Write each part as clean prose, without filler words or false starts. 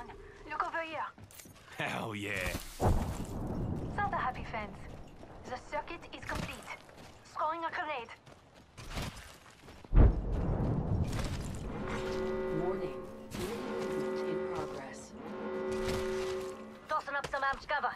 on. Look over here. Hell yeah. Sound the happy fans. The circuit is complete. Throwing a grenade. Warning. Movement in progress. Tossing up some amped cover.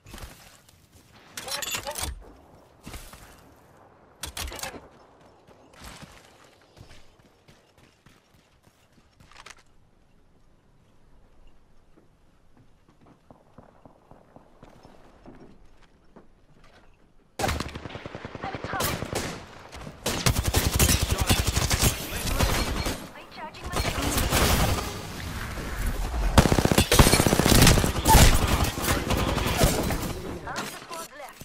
I'm in trouble. Recharging my half the squad's left.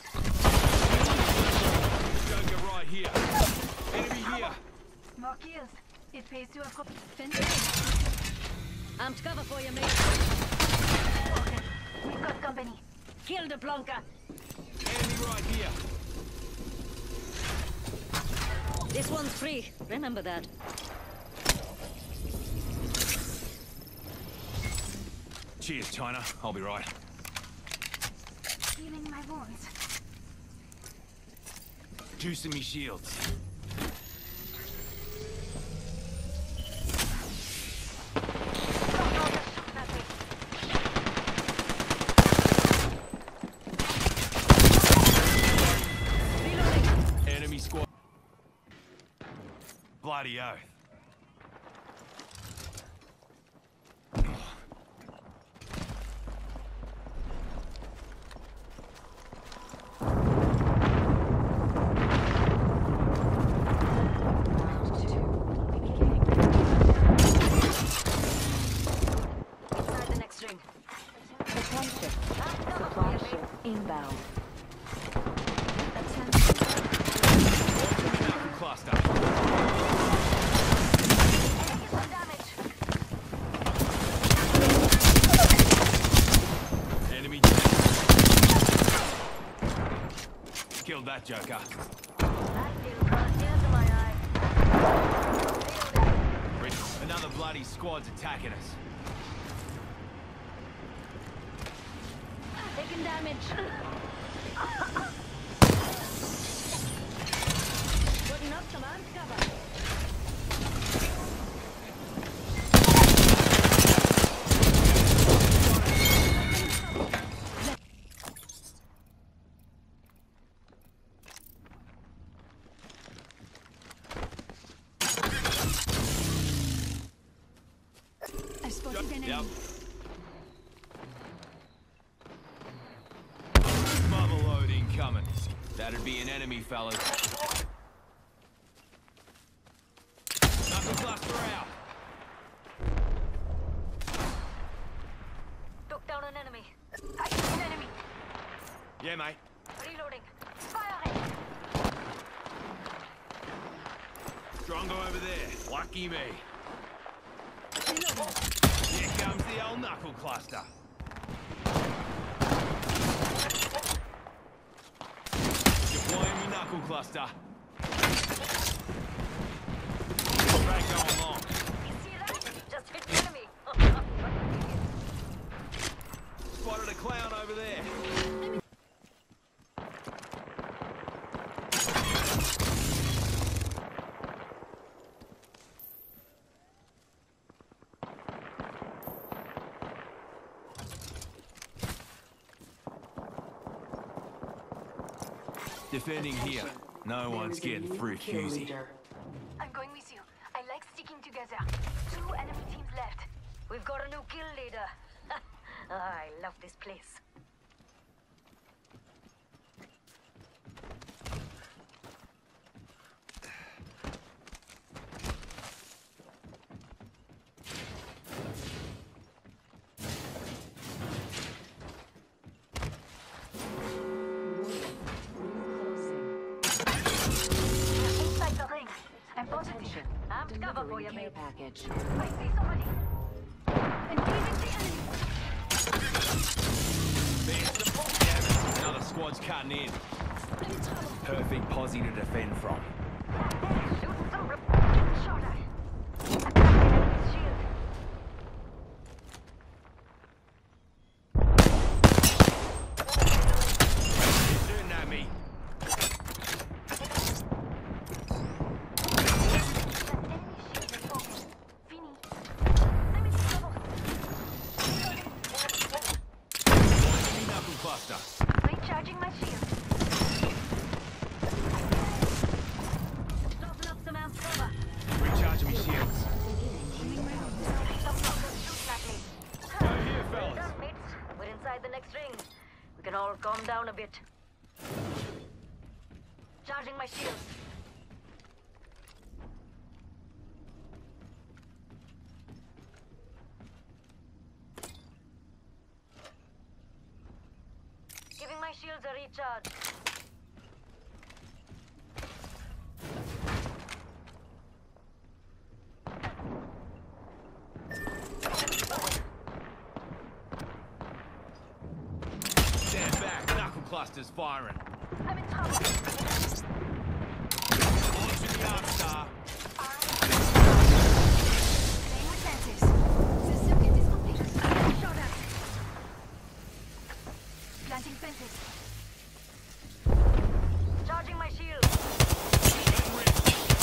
Joker right here. Enemy here. More kills. It pays to have Amped cover for you, mate. Okay, we've got company. Kill the plonker. Enemy right here. This one's free. Remember that. Cheers, China. I'll be right. Healing my wounds. Juicing me shields. Enemy squad. Bloody oath. Round 2. Beginning. Inside the next ring. Attention. Supply ship inbound. Knuckle cluster. Taking some damage. Enemy. Killed that Joker. I feel crossed tears in my eye. Another bloody squad's attacking us. Taking damage. Putting up some amped cover. I spotted an enemy. Yep. Bubble load incoming. That'd be an enemy, fellas. Knuckle cluster out. Took down an enemy. I see an enemy. Yeah, mate. Reloading. Firing. Strongo over there. Lucky me. Here comes the old knuckle cluster. Deploying me knuckle cluster. Drag going long. You see that? Just hit the enemy. Spotted a clown over there. Defending here. No one's getting through, Kill Fusey. leader. I'm going with you. I like sticking together. 2 enemy teams left. We've got a new kill leader. I love this place. Inside the ring. I'm positive. Attention. Amped cover for Delivering you, care mate. package. I see somebody. Engaging the enemy. Damn it. Another squad's cutting in. Perfect posse to defend from. Shooting some get the shot at. Attacking enemy's shield. can all calm down a bit. Charging my shields. Giving my shields a recharge. Stand back. Knuckle clusters firing. I'm in trouble. Launching the arc star. Playing with fences. The circuit is complete. Shot at. Planting fences. Charging my shield. Letting rip.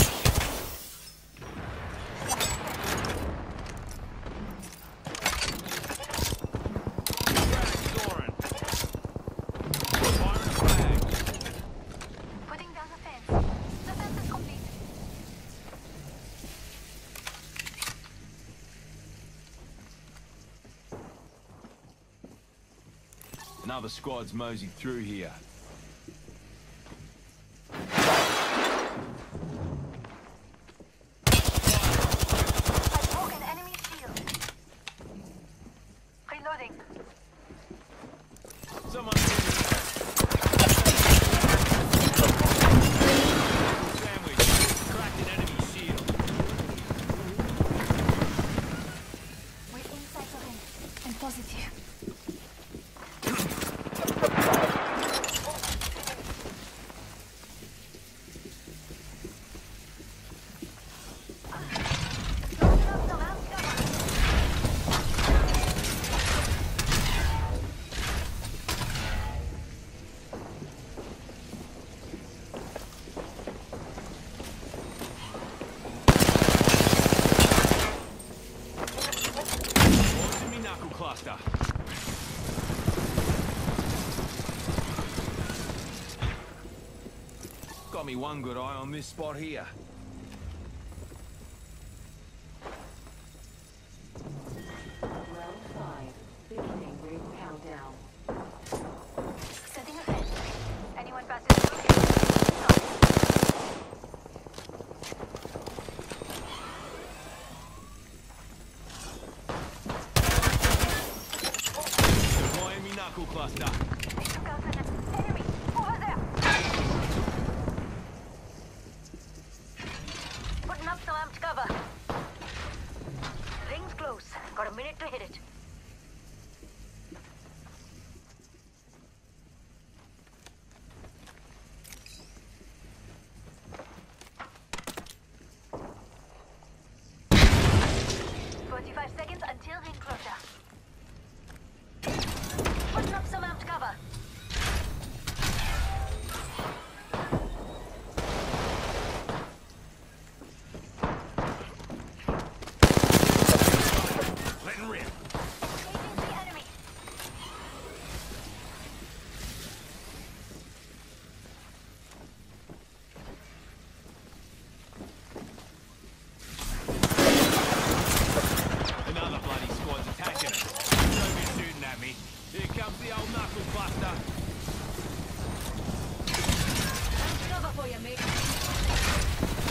Frag soaring. Firing a flag. Putting down the fence. The fence is complete. Another squad's moseyed through here. I broke an enemy shield. Reloading. Someone's sandwich. Cracked an enemy shield. We're inside the ring. I'm positive. Launching me knuckle cluster. Got me one good eye on this spot here. Round 5. Beginning ring countdown. Setting a fence. Anyone passes through? Deploying me knuckle cluster. They took out an enemy. Over there. Putting up some amped cover. Ring's close. Got a minute to hit it. Seconds until ring closure. Putting up some amped cover. Letting rip. Engaging the enemy. Another bloody squad's attacking us. Don't be shooting at me. Here comes the old knuckle cluster. Amped cover for you, mate.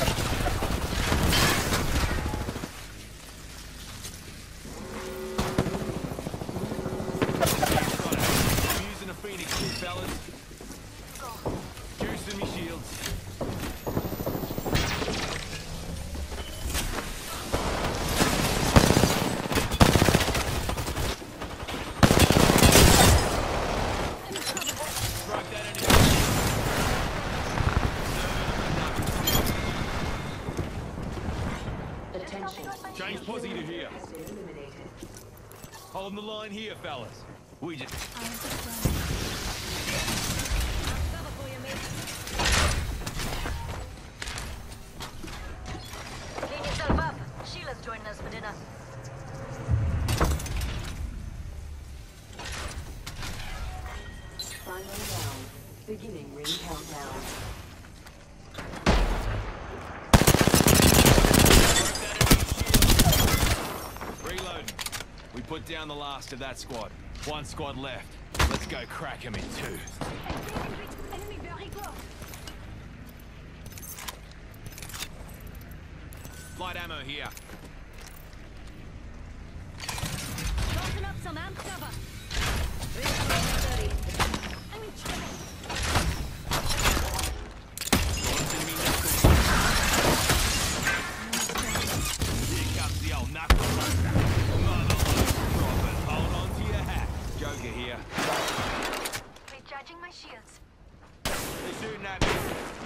Got it. I'm using a Phoenix kit, fellas. Juicing me shields. Strike that enemy. Attention. Change posse to here. Has been eliminated. Holding the line here, fellas. We just... Amped cover for you, mate. Clean yourself up. Sheila's joining us for dinner. Final round. Beginning ring countdown. Reloading. We put down the last of that squad. One squad left. Let's go crack him in two. Enemy very close. Light ammo here. Tossing up some amp cover. I'm in trouble. Enemy knuckle. Here comes the old knuckle buster. Mother drop it. Hold on to your hat. Joker here. Recharging my shields. They're shooting at me.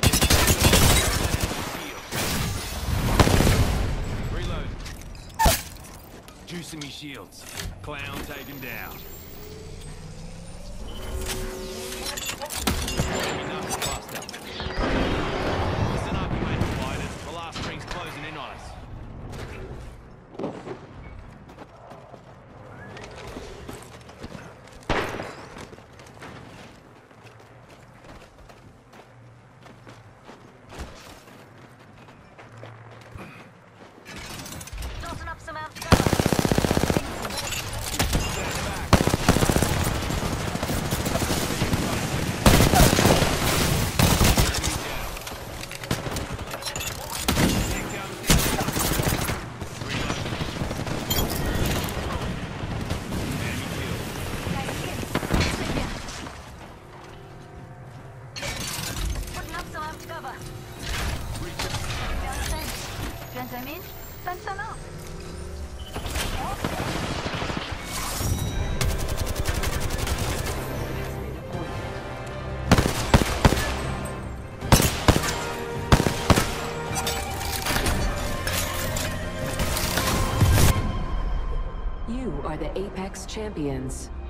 Reload. Juicing me shields. Clown taken down. Enemy knuckle buster. Listen up, you ain't fighters. The last ring's closing in on us. Tossing up some amp cover. Stand back. Putting up some amp cover. Tu viens de mine? Donne sa main. You are the Apex Champions.